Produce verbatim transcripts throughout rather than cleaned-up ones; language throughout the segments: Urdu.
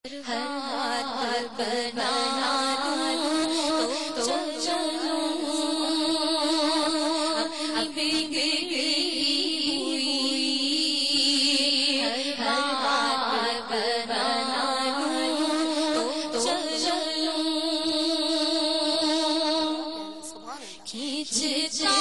ہر بنا لوں تو چلوں اپنی بگڑی ہوئی ہر بات بنا لوں تو چلوں کھینچتا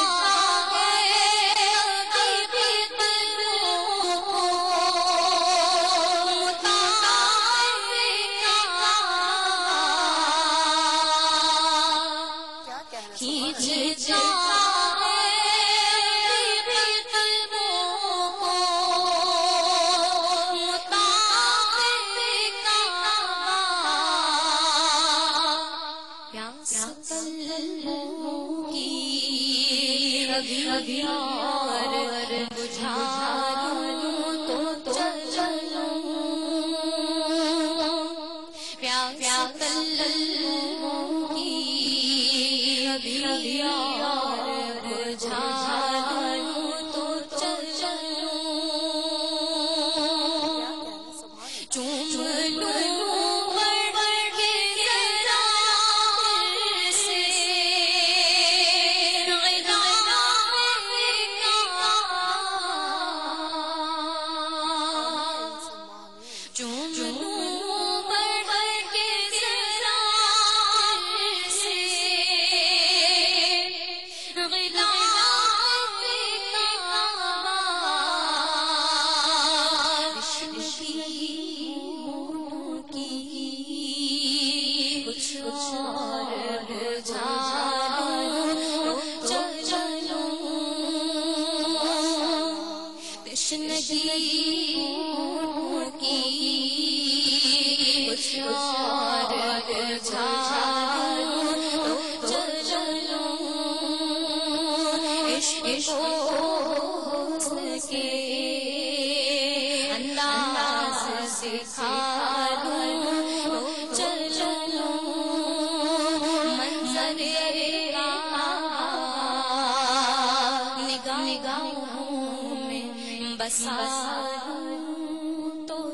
ابھی اور بجھا لوں تو چلوں پیاس تلوں کی ابھی اور بجھا لوں تو چلوں چوم لوں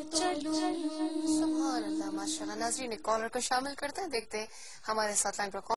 ماشاء اللہ. ناظرین ایک کالر کو شامل کرتے ہیں، دیکھتے ہیں ہمارے ساتھ لائن پر